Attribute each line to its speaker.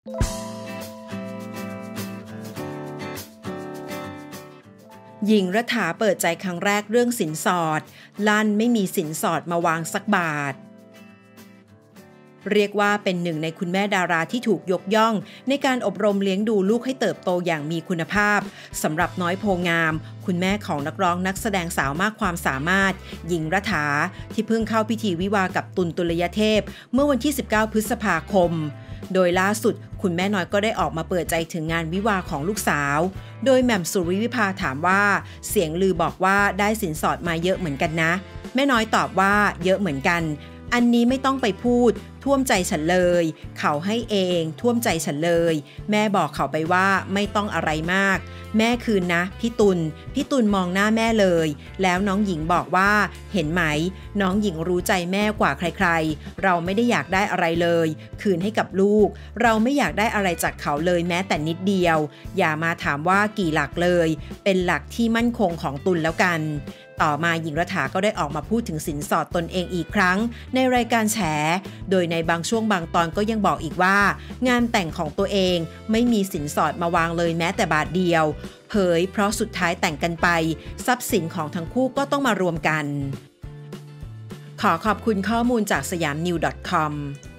Speaker 1: หญิงรัฐาเปิดใจครั้งแรกเรื่องสินสอดลั่นไม่มีสินสอดมาวางสักบาทเรียกว่าเป็นหนึ่งในคุณแม่ดาราที่ถูกยกย่องในการอบรมเลี้ยงดูลูกให้เติบโตอย่างมีคุณภาพสำหรับน้อยโพงามคุณแม่ของนักร้องนักแสดงสาวมากความสามารถหญิงรัฐาที่เพิ่งเข้าพิธีวิวากับตุลตุลยเทพเมื่อวันที่19พฤษภาคมโดยล่าสุดคุณแม่น้อยก็ได้ออกมาเปิดใจถึงงานวิวาของลูกสาวโดยแหม่มสุริวิภาถามว่าเสียงลือบอกว่าได้สินสอดมาเยอะเหมือนกันนะแม่น้อยตอบว่าเยอะเหมือนกันอันนี้ไม่ต้องไปพูดท่วมใจฉันเลยเขาให้เองท่วมใจฉันเลยแม่บอกเขาไปว่าไม่ต้องอะไรมากแม่คืนนะพี่ตุลมองหน้าแม่เลยแล้วน้องหญิงบอกว่าเห็นไหมน้องหญิงรู้ใจแม่กว่าใครๆเราไม่ได้อยากได้อะไรเลยคืนให้กับลูกเราไม่อยากได้อะไรจากเขาเลยแม้แต่นิดเดียวอย่ามาถามว่ากี่หลักเลยเป็นหลักที่มั่นคงของตุลแล้วกันต่อมาหญิงรัฐาก็ได้ออกมาพูดถึงสินสอดตนเองอีกครั้งในรายการแฉโดยในบางช่วงบางตอนก็ยังบอกอีกว่างานแต่งของตัวเองไม่มีสินสอดมาวางเลยแม้แต่บาทเดียวเผยเพราะสุดท้ายแต่งกันไปทรัพย์สินของทั้งคู่ก็ต้องมารวมกันขอขอบคุณข้อมูลจากสยามนิว .com